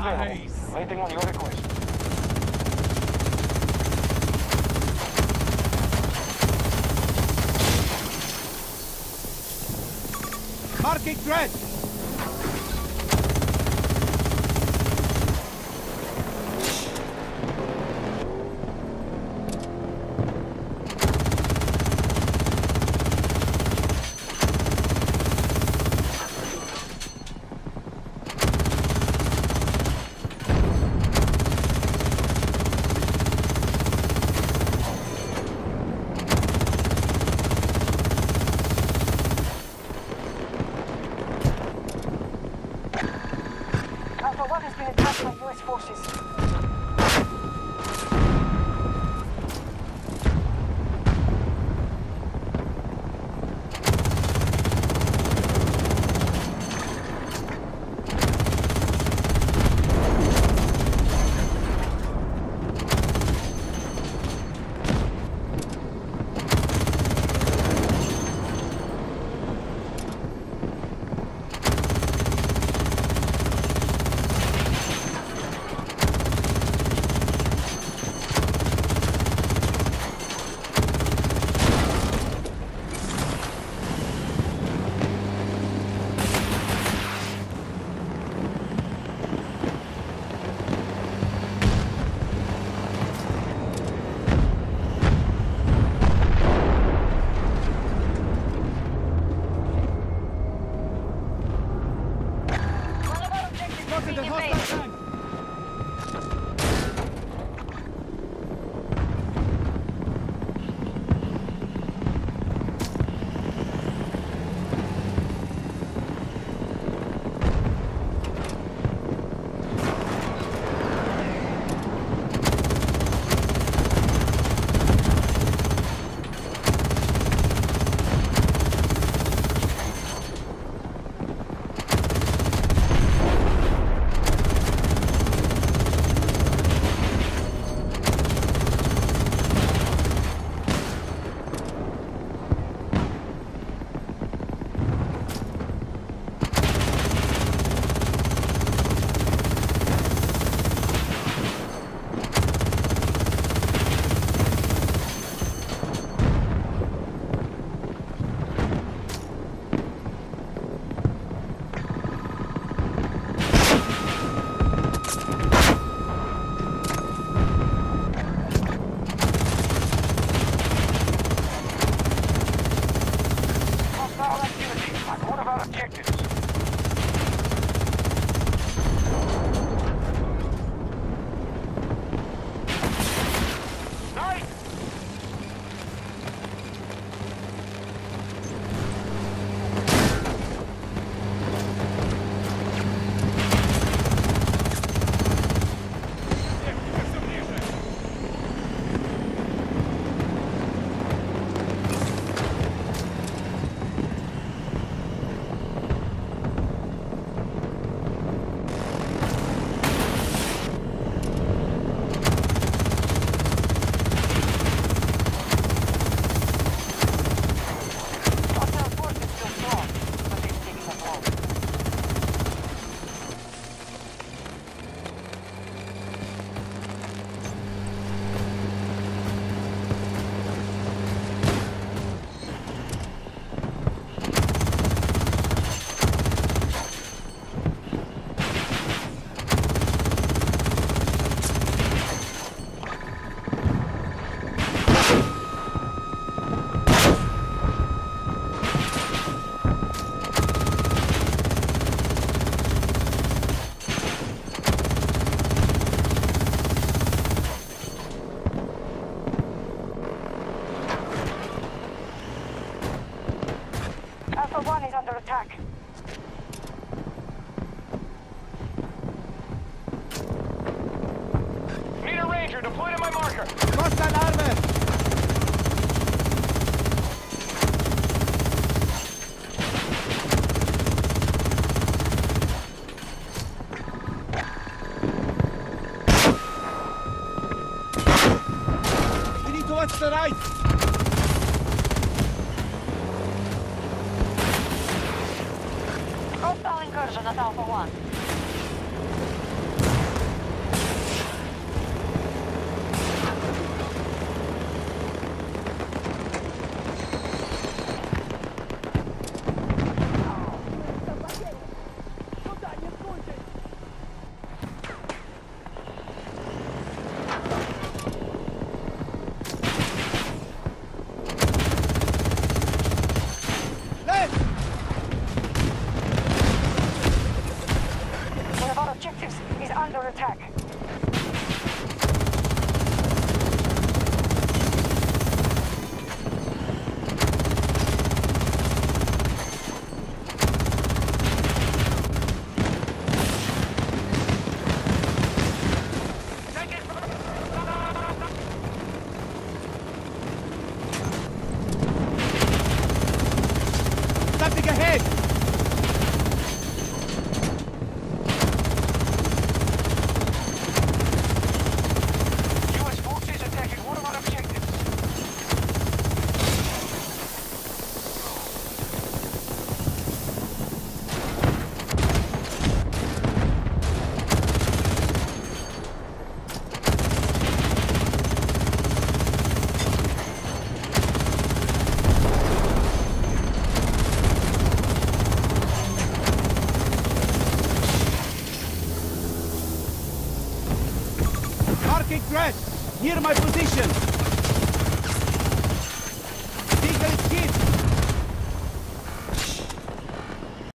available. Nice. Waiting on your request. Marking threat! Alpha 1 has been attacked by US forces. Spotted a hostile tank! Hostile activity on one of our objectives. Nice! Hostile force is still strong, but it's taking us long. Alpha 1 is under attack. Need a ranger deployed to my marker. Hostile armor! We need to watch the right! Hostile incursion at Alpha 1. ahead! US forces attacking one of our objectives. Marking threat! Near my position!